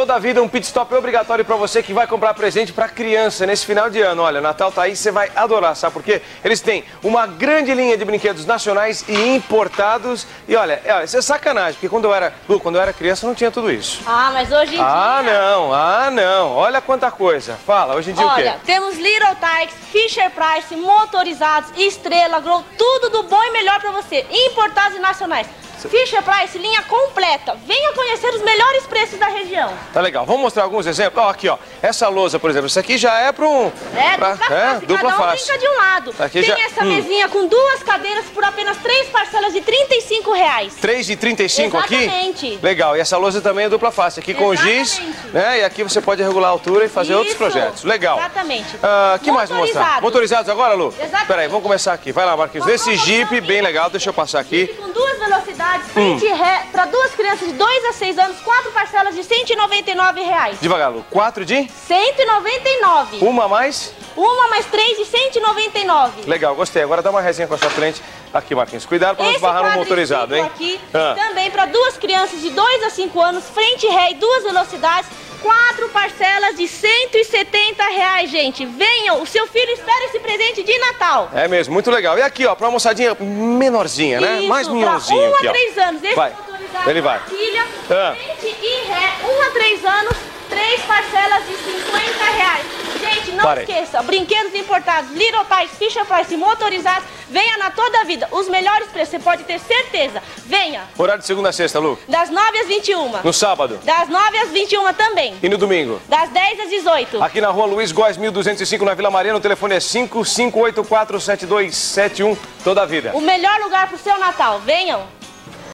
toda a vida um pit stop obrigatório para você que vai comprar presente para criança nesse final de ano. Olha, o Natal tá aí, você vai adorar, sabe por quê? Eles têm uma grande linha de brinquedos nacionais e importados. E olha, isso é sacanagem, porque quando eu era criança não tinha tudo isso. Ah, mas hoje em dia... Ah, não. Olha quanta coisa. Fala, hoje em dia o quê? Olha, temos Little Tikes, Fisher Price, motorizados, Estrela, Grow, tudo do bom e melhor para você. Importados e nacionais. Fisher Price, linha completa. Venha conhecer os melhores preços da região. Tá legal. Vamos mostrar alguns exemplos? Ó, aqui, ó. Essa lousa, por exemplo, isso aqui já é para um... dupla face. Cada um brinca de um lado. Aqui tem essa mesinha com 2 cadeiras por apenas 3 parcelas de R$35. 3 de 35 aqui? Exatamente. Legal. E essa lousa também é dupla face. Aqui com giz, né? E aqui você pode regular a altura e fazer outros projetos. Legal. Exatamente. Que mais mostrar? Motorizados agora, Lu? Exatamente. Peraí, vamos começar aqui. Vai lá, Marquinhos. Desse Jeep, bem legal. Deixa eu passar aqui. Com 2 velocidades, frente e ré, para 2 crianças de 2 a 6 anos, 4 parcelas de R$199. Devagar, Lu. 4 de? 199. Uma mais? Uma mais 3 de 199. Legal, gostei. Agora dá uma resinha com a sua frente. Aqui, Marquinhos. Cuidado para não esbarrar no motorizado, hein? Aqui, também para 2 crianças de 2 a 5 anos, frente e ré e 2 velocidades, 4 parcelas de R$170, gente. Venham, o seu filho espera esse presente de Natal. É mesmo, muito legal. E aqui, ó, para uma moçadinha menorzinha, né? Isso, Mais minhãozinho pra aqui, 1 a 3 anos. Esse vai. motorizado Ele vai. Filha, frente e ré, 1 a 3 anos, 3 parcelas de R$50. Gente, não esqueça, brinquedos importados, Little Tikes, Fisher Price, motorizados, venha na Toda a Vida. Os melhores preços, você pode ter certeza. Venha. Horário de segunda a sexta, Lu? Das 9 às 21. No sábado? Das 9 às 21 também. E no domingo? Das 10 às 18. Aqui na rua Luiz Góes, 1205, na Vila Mariana, o telefone é 5584-7271, Toda a Vida. O melhor lugar pro seu Natal, venham.